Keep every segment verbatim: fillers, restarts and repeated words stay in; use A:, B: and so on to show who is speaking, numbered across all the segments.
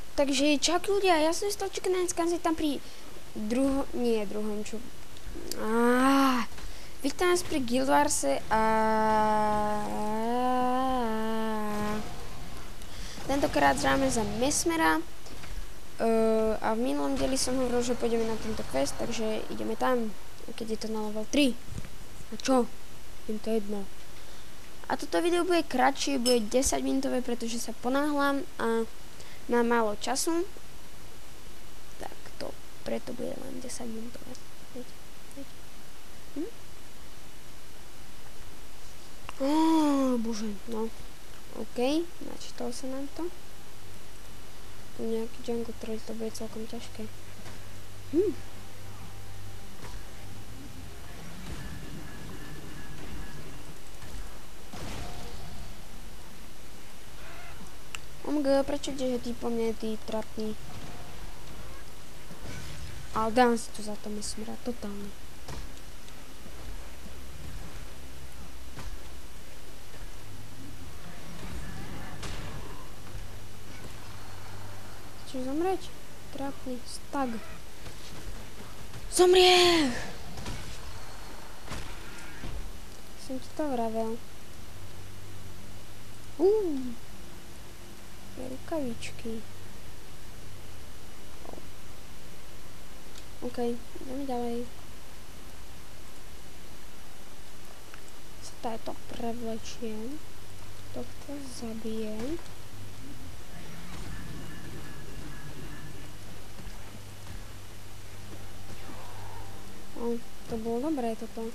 A: Takže čak ľudia, ja som stal Chicken Skanzi tam pri druhom, nie druhom, čo... Aaaa, vítam nás pri Guild Warse a... Tentokrát hráme za Mesmera uh, a v minulom dieli som hovoril, že pôjdeme na tento quest, takže ideme tam, keď je to na level tri. A čo? Je to jedno. A toto video bude kratšie, bude desať minútové, pretože sa ponáhľam a mám málo času. Tak to, preto bude len desať minútové. Veď, veď. Hm? Oh, bože, no. OK, načítalo sa nám to. Tu nejaký jungle troll, to bude celkom ťažké. Hm. Omg, prečo kdeže ty po mne, ty trapný? Ale dám si to za to Mesmera, totálne. Chceš zomrieť? Trapný stag. Zomrieš! Som ti to vravel. Uuu. Rukavičky. Oh. OK, ideme ďalej. Sa to prevlečiem. Tohto zabijem. Oh, to bolo dobré toto.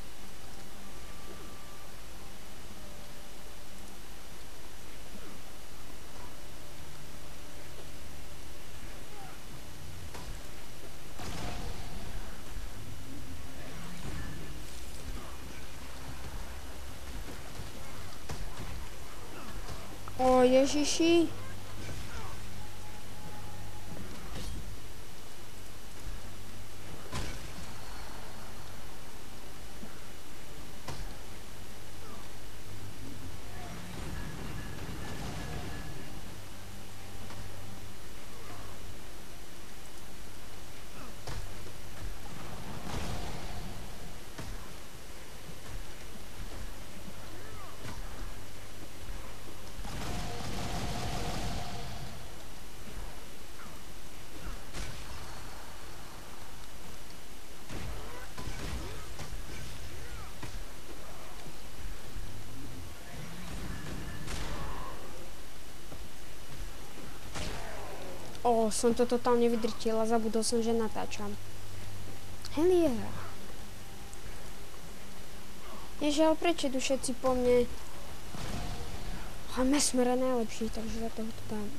A: O Ježiši. O, som to totálne vydrtila, zabudol som, že natáčam. Hell yeah. Ježe, ale prečo tu všetci po mne? A Mesmer je najlepší, takže za toho to dám.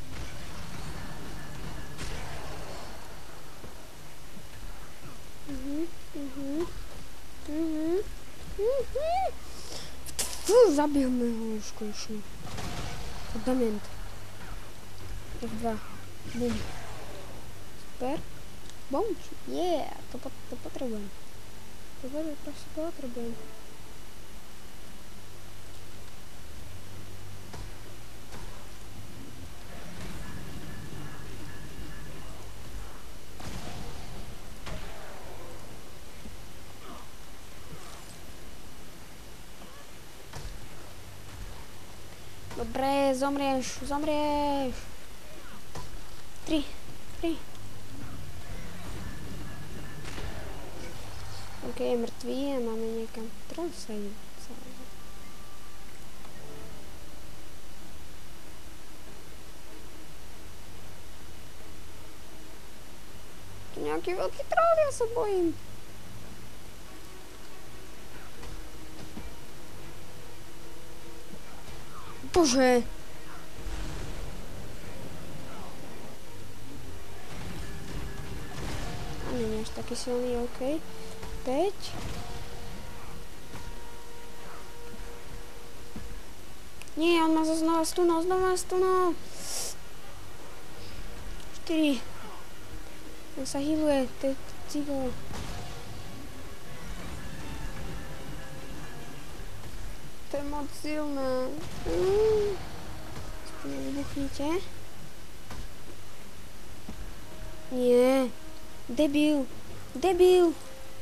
A: Mhm, mhm, mhm, mhm. Fú, zabil mi ho už konečne. Dement. ef dva. Bum. Super. Bum. Yeah. To, pot to potrebujem. To bude proste potrebujem. Dobre, zomrieš, zomrieš. Tri, tri. OK, je mŕtvý a máme niekam trosej. Tu nejaký veľký troll, ja sa bojím. Bože. Nie až taký silný, OK. päť. Nie, on ma znova stunul, znova stunul. štyri. On sa hýluje, to je cigo. To je moc silné. Mm. Nevybuchnite. Nie. Debil. Debil.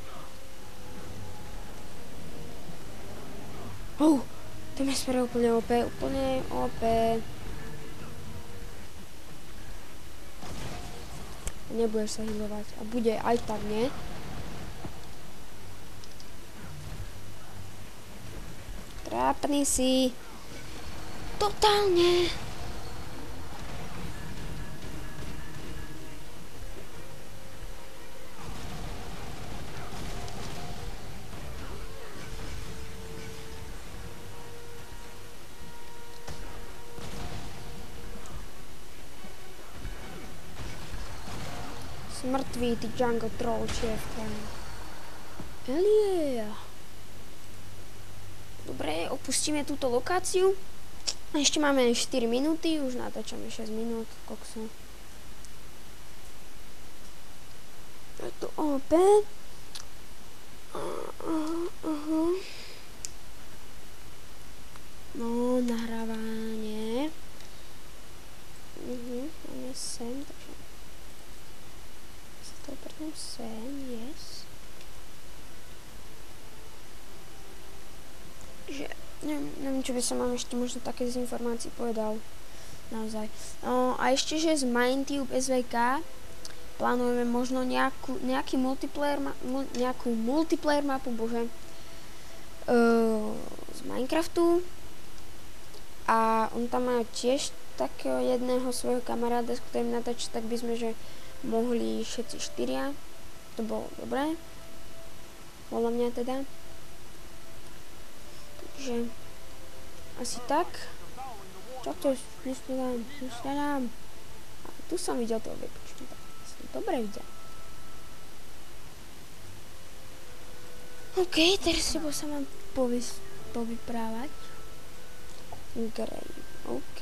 A: Oh, to mi spravil úplne ó pé, úplne ó pé. Nebudeš sa healovať. A bude aj tak, nie? Trápny si. Totálne. Mŕtvý, ty jungle troll, čiefka. Elie. Dobre, opustíme túto lokáciu. Ešte máme štyri minúty, už natáčame šesť minút, kokso. Je to ó pé. No, nahrávanie. Mhm, máme sem, takže to obrnem sem, yes. Že, neviem, neviem, čo by som vám ešte možno také z informácií povedal. Naozaj. No, a ešte, že z Minetube es vé ká plánujeme možno nejakú, nejaký multiplayer, ma, mu, nejakú multiplayer mapu, bože, uh, z Minecraftu. A on tam má tiež takého jedného svojho kamaráda, s ktorým natáča, tak by sme, že mohli všetci štyria. To bolo dobré. Podľa mňa teda. Takže asi tak. Čo chceš? Nesledám, nesledám. A tu som videl toho vypočtu. Som dobre videl. OK, teraz si sa mám povys- povyprávať. Grej. OK.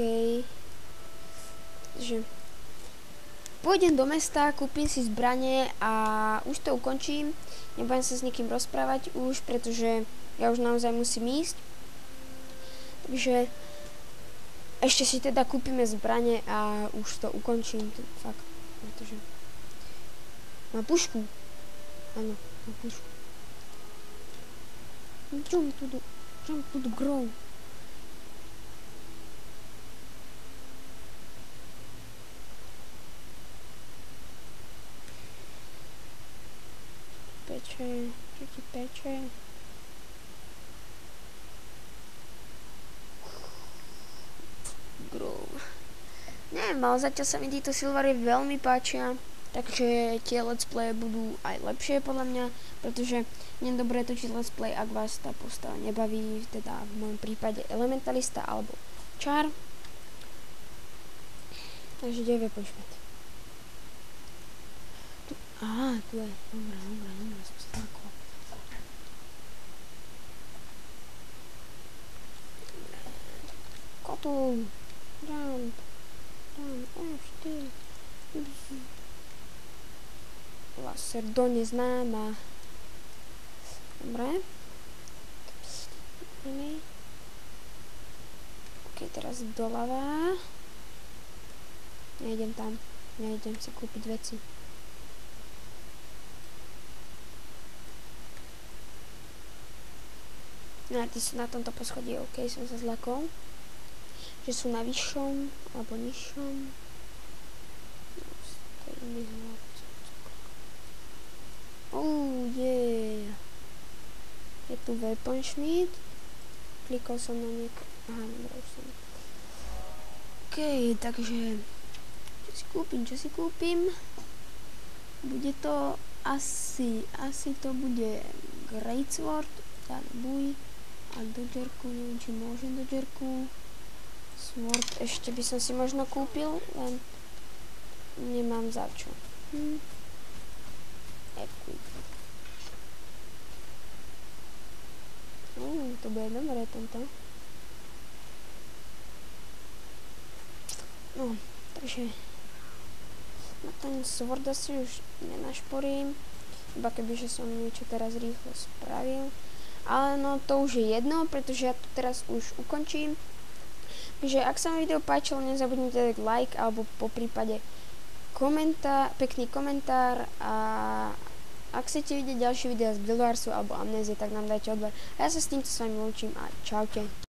A: Takže pôjdem do mesta, kúpim si zbranie a už to ukončím. Nebudem sa s nikým rozprávať už, pretože ja už naozaj musím ísť. Takže ešte si teda kúpime zbranie a už to ukončím. Fakt, pretože má pušku. Áno, má pušku. Jump to the, jump to the ground. Peče, čo ti peče? Grove. Neviem, ale zatiaľ sa mi títo silvery veľmi páčia, takže tie let's play budú aj lepšie podľa mňa, pretože nie je dobré točiť let's play, ak vás tá postava nebaví, teda v mojom prípade elementalista alebo čar. Takže ideme počkať. Á, tu je. Dobrá, dobrá, dobrá, som sa takol. Kotul. Jump. Jump. O, štyri. Laser do neznáma. Dobre. Ok, teraz doľava. Nejdem tam. Nejdem si kúpiť veci. No a tí sú na tomto poschodí, ok, som sa zlakol. Že sú na vyššom, alebo nižšom. No, stojí mi hlavce. Oh, yeah. Je tu Weapon Schmied. Klikol som na nieko. Aha, dobré, už som. Ok, takže čo si kúpim, čo si kúpim? Bude to asi, asi to bude Great Sword, teda buj. A dodžerku, neviem, či môžem dodžerku. Sword ešte by som si možno kúpil, len nemám za čo. Hm. Ekuj. Uh, to bude dobré tento. No, takže na ten sword asi už nenašporím, iba kebyže som niečo teraz rýchlo spravil. Ale no to už je jedno, pretože ja to teraz už ukončím. Takže ak sa vám video páčilo, nezabudnite dať like, alebo po prípade komentár, pekný komentár a ak chcete vidieť ďalšie videá z Build Warsu alebo Amnézie, tak nám dajte odber. A ja sa s týmto s vami lúčim a čaute.